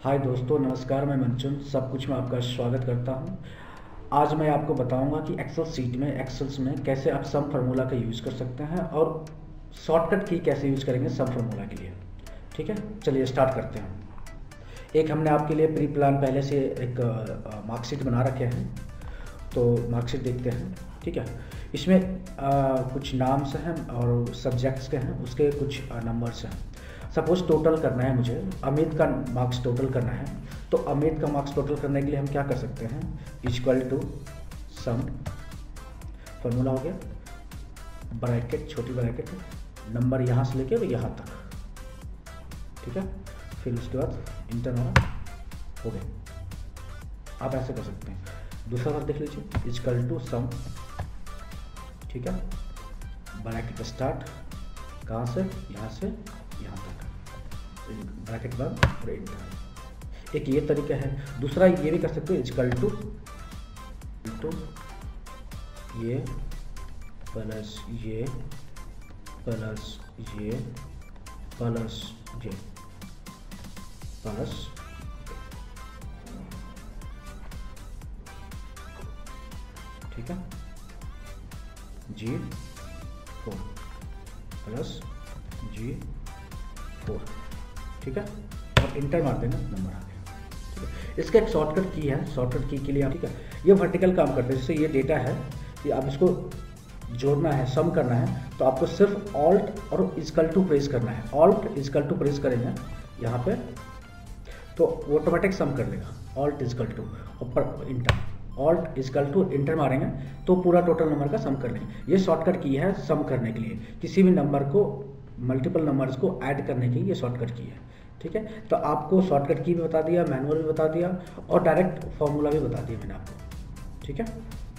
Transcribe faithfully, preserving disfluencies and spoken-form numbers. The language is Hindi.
हाय दोस्तों, नमस्कार। मैं मंचन सब कुछ में आपका स्वागत करता हूं। आज मैं आपको बताऊंगा कि एक्सेल सीट में एक्सेल्स में कैसे आप सम फार्मूला का यूज़ कर सकते हैं और शॉर्टकट की कैसे यूज़ करेंगे सम फार्मूला के लिए। ठीक है, चलिए स्टार्ट करते हैं। एक हमने आपके लिए प्री प्लान पहले से एक मार्कशीट बना रखे हैं, तो मार्कशीट देखते हैं। ठीक है, इसमें आ, कुछ नाम्स हैं और सब्जेक्ट्स के हैं, उसके कुछ नंबर्स हैं। सपोज टोटल करना है मुझे, अमित का मार्क्स टोटल करना है, तो अमित का मार्क्स टोटल करने के लिए हम क्या कर सकते हैं, इक्वल टू सम, फॉर्मूला हो गया, ब्रैकेट, छोटी ब्रैकेट, नंबर यहाँ से लेके यहाँ तक। ठीक है, फिर उसके बाद इंटर मारा, हो गया। आप ऐसे कर सकते हैं। दूसरा बार देख लीजिए, इक्वल टू सम, ठीक है, ब्रैकेट स्टार्ट, कहाँ से, यहाँ से यहाँ तक, ब्रैकेट बंद और इंटर। एक ये तरीका है। दूसरा ये भी कर सकते हो, इक्वल टू टू ये प्लस ये प्लस ये प्लस ये प्लस, ठीक है, G four plus G four, ठीक है, और इंटर मार देना, नंबर आ गया। ठीक है, इसका एक शॉर्टकट की है। शॉर्टकट की के लिए आप, ठीक है, ये वर्टिकल काम करते हैं। जैसे ये डेटा है, कि आप इसको जोड़ना है, सम करना है, तो आपको सिर्फ ऑल्ट और इक्वल टू प्रेस करना है। ऑल्ट इक्वल टू प्रेस करेंगे यहाँ पे, तो ऑटोमेटिक सम कर लेगा। ऑल्ट इक्वल टू ऊपर enter, alt equal to enter मारेंगे तो पूरा टोटल नंबर का सम कर लेंगे। ये शॉर्टकट की है सम करने के लिए, किसी भी नंबर को, मल्टीपल नंबर्स को ऐड करने के लिए ये शॉर्टकट की है। ठीक है, तो आपको शॉर्टकट की भी बता दिया, मैनुअल भी बता दिया और डायरेक्ट फॉर्मूला भी बता दिया मैंने आपको। ठीक है।